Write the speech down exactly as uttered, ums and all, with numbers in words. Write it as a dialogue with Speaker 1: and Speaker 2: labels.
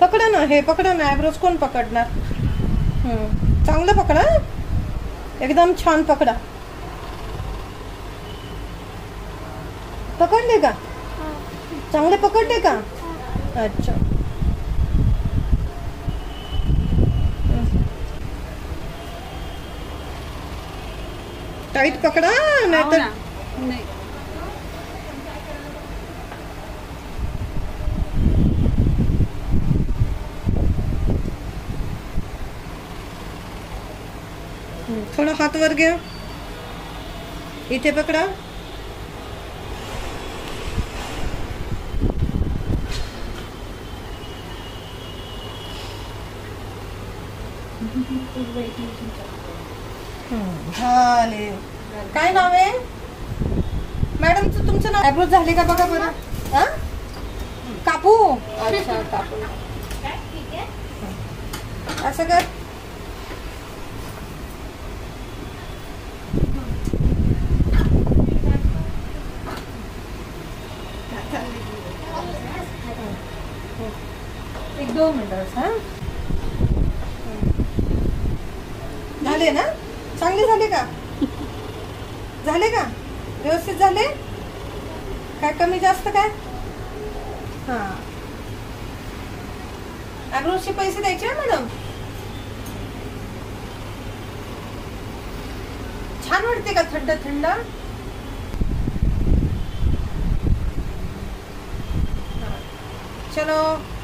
Speaker 1: पकडा ना, हे पकडा ना. आयब्रोज कोण पकडणार? हम्म, चांगलं पकडा, एकदम छान पकडा. पकडले का? चांगले पकडले का? अच्छा. टाईट पकडा नाही तर
Speaker 2: नाही.
Speaker 1: थोडा हात वर घ्या, इथे पकडा. झाले. काय नाव आहे मॅडमचं तुमचं? नाव आयब्रोज झाले का बघा बरं. हा, कापू. अच्छा, कापू. असं कर. एक दोन मिनिट. हा, झाले ना? चांगले झाले का? झाले का? व्यवस्थित झाले? काय कमी जास्त काय? हा, आयब्रोजचे पैसे द्यायचे ना मॅडम? छान वाटते का थंड थंड? चलो.